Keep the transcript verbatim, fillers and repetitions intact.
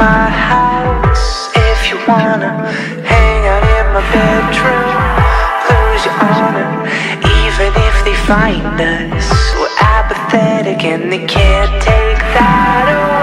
my house if you wanna. Hang out in my bedroom, lose your honor. Even if they find us, we're apathetic and they can't take that away.